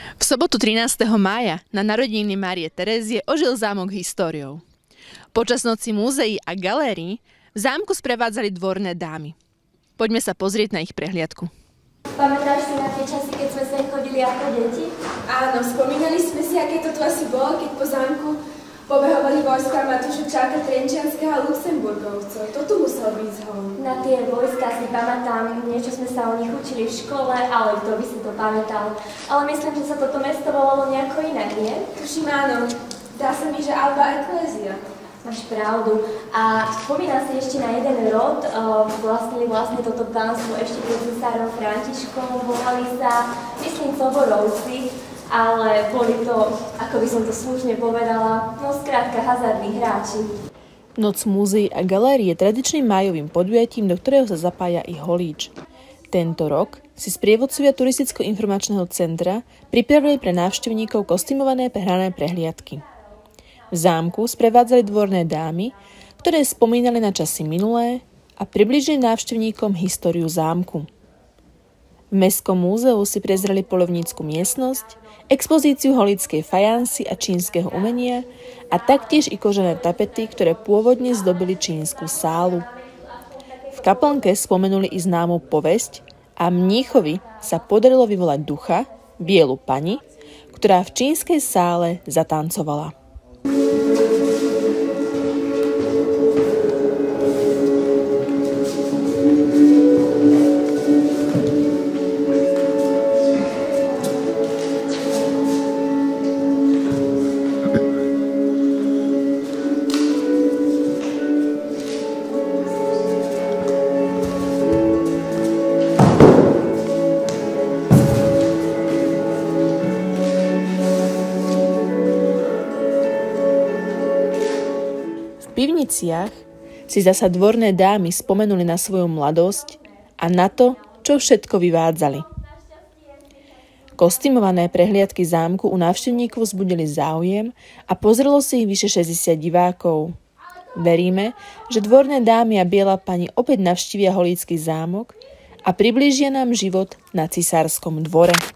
V sobotu 13. mája na narodeniny Márie Terézie ožil zámok históriou. Počas noci múzeí a galérií v zámku sprevádzali dvorné dámy. Poďme sa pozrieť na ich prehliadku. Pamätáš si na tie časy, keď sme sem chodili ako deti? Áno, spomínali sme si, aké to tu asi bolo, keď po zámku pobehovali vojska Matúša Trenčianskeho a Luxemburgovcov. To tu musel byť zhon. Na tie vojska si pamätám, niečo sme sa o nich učili v škole, ale kto by si to pamätal. Ale myslím, že sa toto mesto volalo nejako inak, nie? Tuším, áno. Zdá sa mi, že Alba Ecclesia. Máš pravdu. A spomínam si ešte na jeden rod, vlastne toto pánstvo ešte pred cisárom Františkom, volali sa, myslím, Soborovci, ale boli to, ako by som to slušne povedala, no skrátka hazardní hráči. Noc múzeí a galérie je tradičným májovým podujatím, do ktorého sa zapája i holíč. Tento rok si sprievodcovia Turisticko-informačného centra pripravili pre návštevníkov kostýmované hrané prehliadky. V zámku sprevádzali dvorné dámy, ktoré spomínali na časy minulé a približili návštevníkom históriu zámku. V Mestskom múzeu si prezreli poľovnícku miestnosť, expozíciu holíckej fajansy a čínskeho umenia a taktiež i kožené tapety, ktoré pôvodne zdobili čínsku sálu. V kaplnke spomenuli i známu povesť a mníchovi sa podarilo vyvolať ducha, bielu pani, ktorá v čínskej sále zatancovala. V pivniciach si zasa dvorné dámy spomenuli na svoju mladosť a na to, čo všetko vyvádzali. Kostýmované prehliadky zámku u návštevníkov vzbudili záujem a pozrelo si ich vyše 60 divákov. Veríme, že dvorné dámy a biela pani opäť navštívia holícky zámok a priblížia nám život na cisárskom dvore.